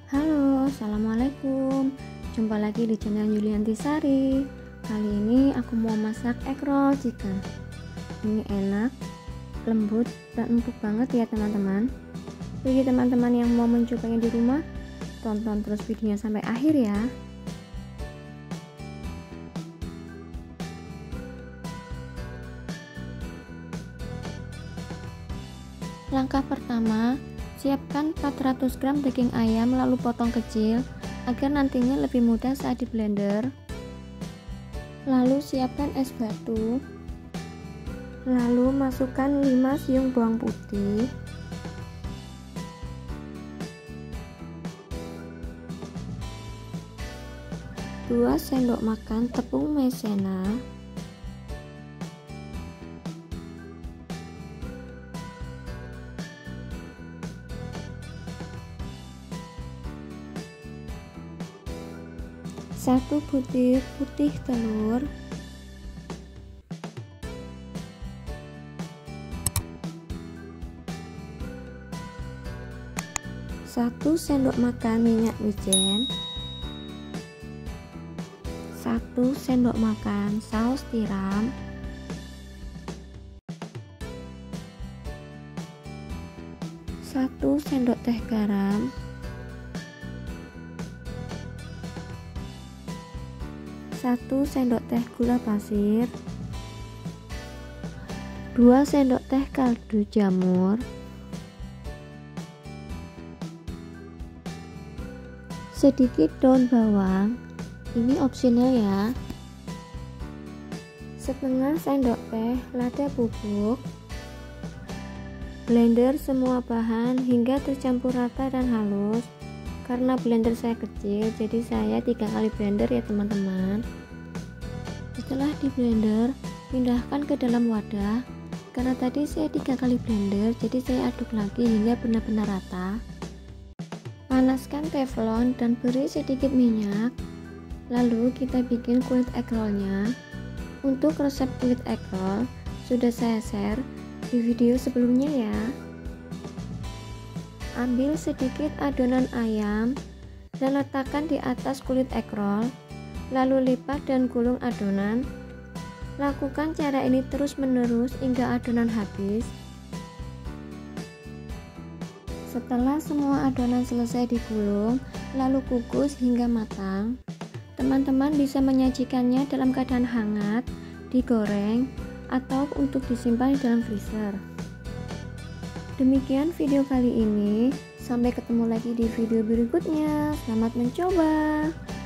Halo, assalamualaikum. Jumpa lagi di channel Yulianti Sari. Kali ini aku mau masak egg roll chicken. Ini enak, lembut, dan empuk banget ya teman-teman. Bagi teman-teman yang mau mencobanya di rumah, tonton terus videonya sampai akhir ya. Langkah pertama, siapkan 400 gram daging ayam lalu potong kecil agar nantinya lebih mudah saat di blender. Lalu siapkan es batu. Lalu masukkan 5 siung bawang putih. Dua sendok makan tepung maizena. 1 butir putih telur, 1 sendok makan minyak wijen, 1 sendok makan saus tiram, 1 sendok teh garam, 1 sendok teh gula pasir, 2 sendok teh kaldu jamur, sedikit daun bawang, ini opsional ya, setengah sendok teh lada bubuk. Blender semua bahan hingga tercampur rata dan halus. Karena blender saya kecil, jadi saya 3 kali blender ya teman-teman. Setelah di blender, pindahkan ke dalam wadah. Karena tadi saya 3 kali blender, jadi saya aduk lagi hingga benar-benar rata. Panaskan teflon dan beri sedikit minyak. Lalu kita bikin kulit egg rollnya. Untuk resep kulit egg roll sudah saya share di video sebelumnya ya. Ambil sedikit adonan ayam dan letakkan di atas kulit egg roll, lalu lipat dan gulung adonan. Lakukan cara ini terus-menerus hingga adonan habis. Setelah semua adonan selesai digulung, lalu kukus hingga matang. Teman-teman bisa menyajikannya dalam keadaan hangat, digoreng, atau untuk disimpan di dalam freezer. Demikian video kali ini, sampai ketemu lagi di video berikutnya. Selamat mencoba.